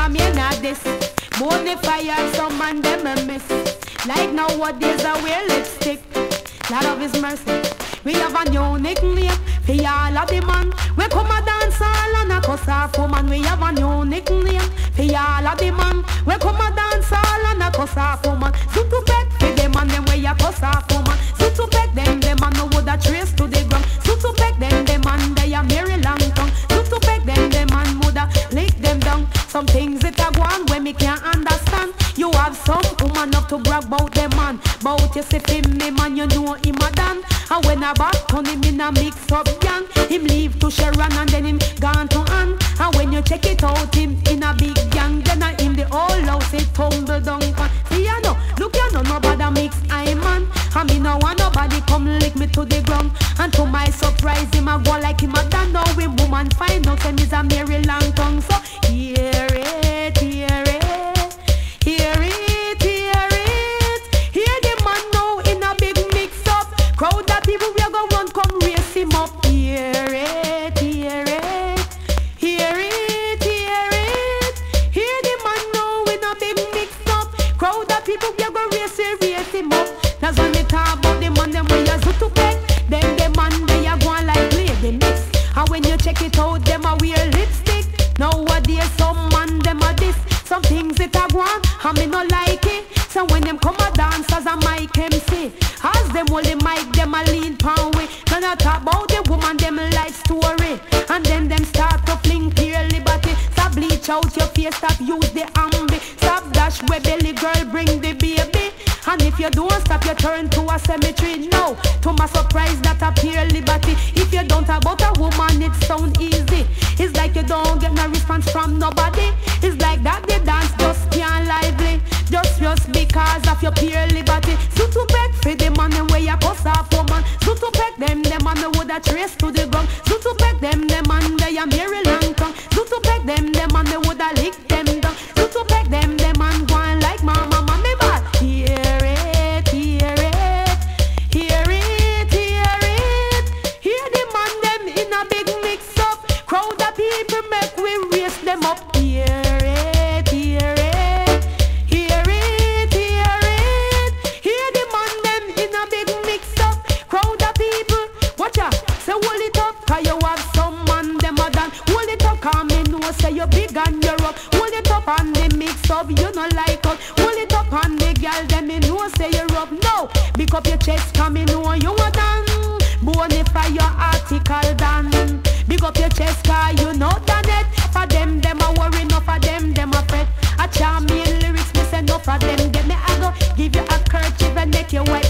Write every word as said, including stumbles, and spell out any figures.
champion at this. Bonafide, some man them a miss. Like nowadays I wear lipstick. Lord of His mercy. We have a unique name for all of the man. We come a dance all and a cuss off woman. We have a unique name for all of the man. We come a dance all and a cuss off woman. So to pet for them and them we a cuss off woman. So to pet them, them and no would a trace to the ground. So to pet them, them and they a merry long tongue. So to pet them, them and would a lick them down. Some things it a go on when me can't understand. You have some woman up to brag about them man. Bout you see him, me man, you know him a dan. And when I back on him in a mix up gang, him leave to Sharon and then him gone to Ann. And when you check it out, him in a big gang, then I in the whole house it tumble down. See ya no, look ya no, nobody mix I man. And me no want nobody come lick me to the ground. And to my surprise, him a go like him a dan. Now we woman find out him is a Mary long tongue. So hear it, hear it, hear it, hear it. Hear the man now in a big mix up. Crowd of people we are gonna run, come race him up. Hear it, hear it, hear it, hear it. Hear the man now in a big mix up. Crowd of people we are gonna race him, race him up. That's when they talk about the man them we are so to pay. Then the man they are going like play the mix. And when you check it out, them a wear lipstick. Nowadays some man them a this. Some things it a go on, and me no like it. So when them come a dance as a mic M C, as them hold the mic, them a lean pound way. Then I talk about the woman, them life story. And then them start to fling pure liberty. Stop bleach out your face, stop use the ambi. Stop dash where belly girl bring the baby. And if you don't stop, you turn to a cemetery. No, to my surprise that a pure liberty. If you don't talk about a woman, it sound easy. It's like you don't get no response from nobody. It's like that the dance just can't lively. Just just because of your pure liberty. So to beg for the man and where you cuss off woman. So to beg them, them man would a trace to the ground. So to beg them, them man they a Mary long tongue. So to beg them, them man they would a lick them down. So to beg them, them man going like mama, mommy bad. Hear it, hear it, hear it, hear it. Hear the man them in a big mix up. Crowd of people make we raise them up. Hear it, hear it, hear it, hear it. Hear the man them in a big mix up. Crowd of people, watch out, say hold it up, cause you have some man them a done. Hold it up, cause me know say you big and you're up. Hold it up on the mix up, you no like us. Hold it up on the girl, them me know say you're up. No, pick up your chest, cause me know you a done. Bonafide your article done. Big up your chest, cause you know done it. For them, them a worry, no for them, them a fret. A charming lyrics, me say no for them. Get me, I go give you a kerchief and make you wet.